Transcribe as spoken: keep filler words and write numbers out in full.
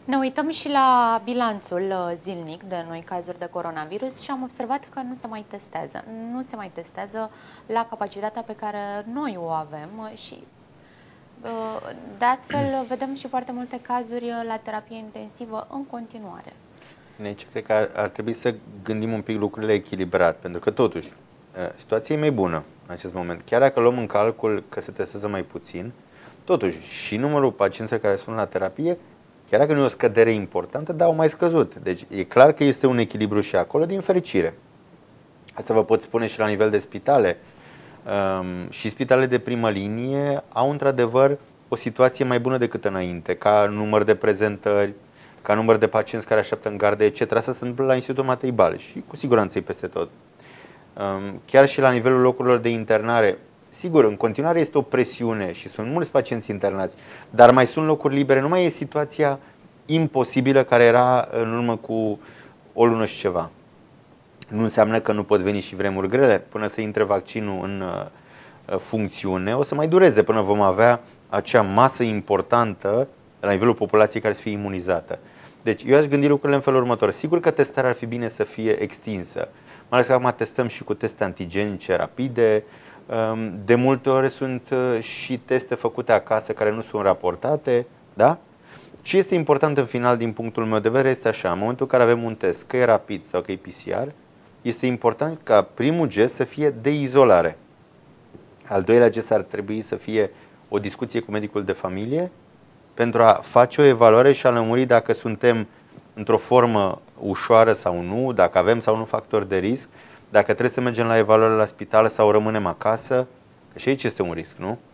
Ne uităm și la bilanțul zilnic de noi cazuri de coronavirus și am observat că nu se mai testează. Nu se mai testează la capacitatea pe care noi o avem și de astfel vedem și foarte multe cazuri la terapie intensivă în continuare. Deci, cred că ar, ar trebui să gândim un pic lucrurile echilibrat, pentru că totuși situația e mai bună în acest moment. Chiar dacă luăm în calcul că se testează mai puțin, totuși și numărul pacienților care sunt la terapie, chiar dacă nu e o scădere importantă, dar au mai scăzut. Deci e clar că este un echilibru și acolo, din fericire. Asta vă pot spune și la nivel de spitale. Um, și spitalele de primă linie au într-adevăr o situație mai bună decât înainte, ca număr de prezentări, ca număr de pacienți care așteaptă în gardă, et cetera. Asta se întâmplă la Institutul Matei Bale și cu siguranță e peste tot. Um, chiar și la nivelul locurilor de internare, sigur, în continuare este o presiune și sunt mulți pacienți internați, dar mai sunt locuri libere, nu mai e situația imposibilă care era în urmă cu o lună și ceva. Nu înseamnă că nu pot veni și vremuri grele. Până să intre vaccinul în uh, funcțiune, o să mai dureze până vom avea acea masă importantă la nivelul populației care să fie imunizată. Deci eu aș gândi lucrurile în felul următor. Sigur că testarea ar fi bine să fie extinsă. Mai ales că acum testăm și cu teste antigenice rapide. De multe ori sunt și teste făcute acasă care nu sunt raportate, da? Ce este important în final din punctul meu de vedere este așa, în momentul în care avem un test, că e rapid sau că e P C R, este important ca primul gest să fie de izolare. Al doilea gest ar trebui să fie o discuție cu medicul de familie pentru a face o evaluare și a lămuri dacă suntem într-o formă ușoară sau nu, dacă avem sau nu factori de risc, dacă trebuie să mergem la evaluare la spital sau rămânem acasă, că și aici este un risc, nu?